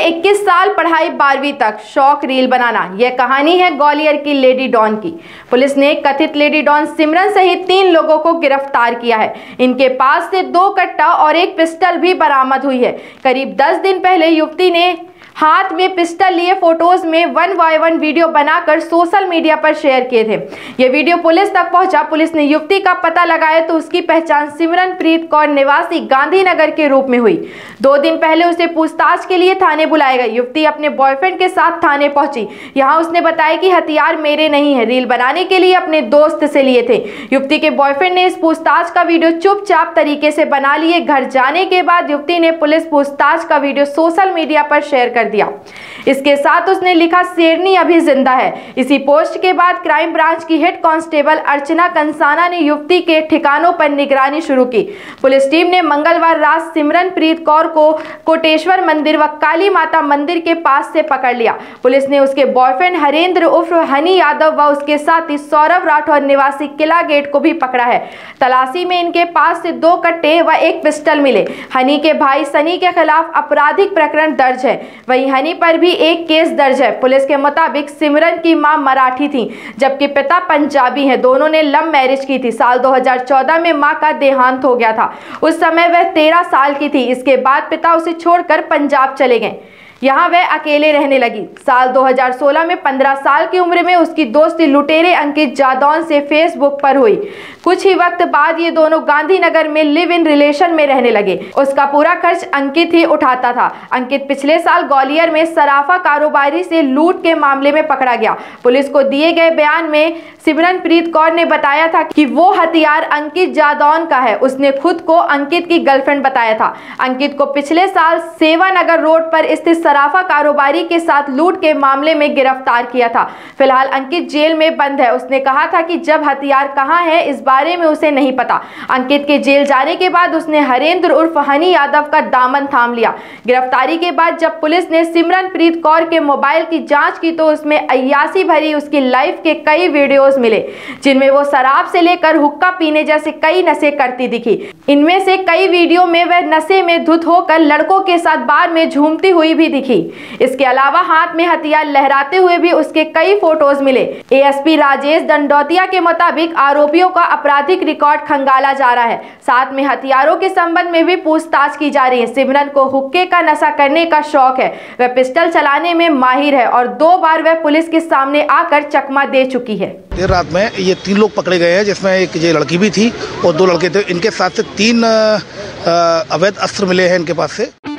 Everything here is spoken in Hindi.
21 साल, पढ़ाई 12वीं तक, शौक रील बनाना। यह कहानी है ग्वालियर की लेडी डॉन की। पुलिस ने कथित लेडी डॉन सिमरन सहित 3 लोगों को गिरफ्तार किया है। इनके पास से 2 कट्टा और 1 पिस्टल भी बरामद हुई है। करीब 10 दिन पहले युवती ने हाथ में पिस्टल लिए फोटोज में 1x1 वीडियो बनाकर सोशल मीडिया पर शेयर किए थे। यह वीडियो पुलिस तक पहुंचा। पुलिस ने युवती का पता लगाया तो उसकी पहचान सिमरनप्रीत कौर निवासी गांधीनगर के रूप में हुई। 2 दिन पहले उसे पूछताछ के लिए थाने बुलाया गया। युवती अपने बॉयफ्रेंड के साथ थाने पहुंची। यहां उसने बताया कि हथियार मेरे नहीं है, रील बनाने के लिए अपने दोस्त से लिए थे। युवती के बॉयफ्रेंड ने इस पूछताछ का वीडियो चुपचाप तरीके से बना लिए। घर जाने के बाद युवती ने पुलिस पूछताछ का वीडियो सोशल मीडिया पर शेयर कर दिया। इसके साथ उसने लिखा, शेरनी अभी जिंदा है। इसी पोस्ट के बाद क्राइम ब्रांच की हेड कांस्टेबल अर्चना कंसाना ने युवती के ठिकानों पर निगरानी शुरू की। पुलिस टीम ने मंगलवार रात सिमरनप्रीत कौर को कोटेश्वर मंदिर व काली माता मंदिर के पास से पकड़ लिया। पुलिस ने उसके बॉयफ्रेंड हरेंद्र उर्फ हनी यादव व उसके साथी सौरभ राठौर निवासी किला गेट को भी पकड़ा है। तलाशी में इनके पास से 2 कट्टे व 1 पिस्टल मिले। हनी के भाई सनी के खिलाफ आपराधिक प्रकरण दर्ज है। वहीं हनी पर भी 1 केस दर्ज है। पुलिस के मुताबिक सिमरन की मां मराठी थी जबकि पिता पंजाबी हैं। दोनों ने लव मैरिज की थी। साल 2014 में मां का देहांत हो गया था। उस समय वह 13 साल की थी। इसके बाद पिता उसे छोड़कर पंजाब चले गए। यहाँ वह अकेले रहने लगी। साल 2016 में 15 साल की उम्र में उसकी दोस्ती लुटेरे अंकित जादौन से फेसबुक पर हुई। कुछ ही वक्त बाद ये दोनों गांधीनगर में लिव इन रिलेशन में रहने लगे। उसका पूरा खर्च अंकित ही उठाता था। अंकित पिछले साल ग्वालियर में सराफा कारोबारी से लूट के मामले में पकड़ा गया। पुलिस को दिए गए बयान में सिमरनप्रीत कौर ने बताया था कि वो हथियार अंकित जादौन का है। उसने खुद को अंकित की गर्लफ्रेंड बताया था। अंकित को पिछले साल सेवानगर रोड पर स्थित सराफा कारोबारी के साथ लूट के मामले में गिरफ्तार किया था। फिलहाल अंकित जेल में बंद है। उसने कहा था कि जब हथियार कहां है इस बारे में उसे नहीं पता। अंकित के जेल जाने के बाद उसने हरेंद्र उर्फ हनी यादव का दामन थाम लिया। गिरफ्तारी के बाद जब पुलिस ने सिमरनप्रीत कौर के मोबाइल की जांच की तो उसमें अय्यासी भरी उसकी लाइफ के कई वीडियोस मिले जिनमें वो शराब से लेकर हुक्का पीने जैसे कई नशे करती दिखी। इनमें से कई वीडियो में वह नशे में धुत होकर लड़कों के साथ बार में झूमती हुई भी दिखी। इसके अलावा हाथ में हथियार लहराते हुए भी उसके कई फोटोज मिले। एएसपी राजेश दंडौतिया के मुताबिक आरोपियों का आपराधिक रिकॉर्ड खंगाला जा रहा है। साथ में हथियारों के संबंध में भी पूछताछ की जा रही है। सिमरन को हुक्के का नशा करने का शौक है। वह पिस्टल चलाने में माहिर है और 2 बार वह पुलिस के सामने आकर चकमा दे चुकी है। देर रात में ये 3 लोग पकड़े गए हैं जिसमें एक ये लड़की भी थी और 2 लड़के थे। इनके साथ से 3 अवैध अस्त्र मिले हैं इनके पास से।